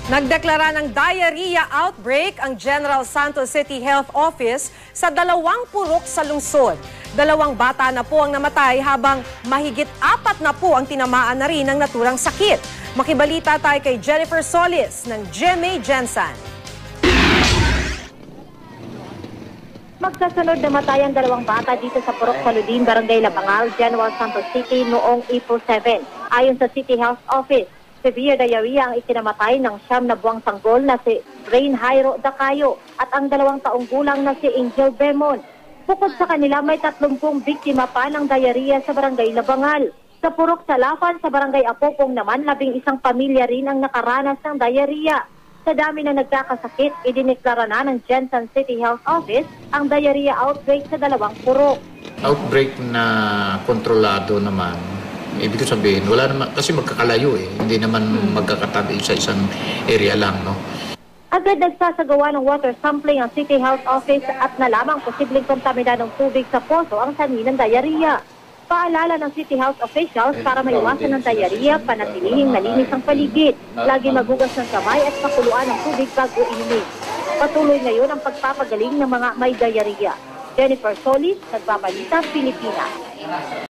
Nagdeklara ng diarrhea outbreak ang General Santos City Health Office sa 2 purok sa lungsod. 2 bata na po ang namatay habang mahigit 4 na po ang tinamaan na rin ng naturang sakit. Makibalita tayo kay Jennifer Solis ng GMA Gensan. Magkasunod namatay ang 2 bata dito sa Purok Saludin, Barangay Lapangal, General Santos City noong April 7. Ayon sa City Health Office, severe diarrhea ang ikinamatay ng 9 na buwang sanggol na si Rain Jairo Dacayo at ang 2 taong gulang na si Angel Bermon. Bukod sa kanila, may 30 biktima pa ng diarrhea sa Barangay Labangal. Sa Purok Salapan sa Barangay Apopong naman, 11 pamilya rin ang nakaranas ng diarrhea. Sa dami na nagkakasakit, idineklara na ng Gensan City Health Office ang diarrhea outbreak sa 2 purok. Outbreak na kontrolado naman, ibig sabihin, wala naman, kasi magkakalayo hindi naman magkakatabi sa isang area lang, no? Agad nagsasagawa ng water sampling ang City Health Office at nalamang posibleng kontaminadong tubig sa poso ang sanhi ng diarrhea. Paalala ng City Health officials para maiwasan ng diarrhea, panatilihing malinis ang paligid, lagi magugas ng kamay at pakuluan ng tubig bago inumin. Patuloy ngayon ang pagpapagaling ng mga may diarrhea. Jennifer Solis, Nagbabalita, Pilipinas.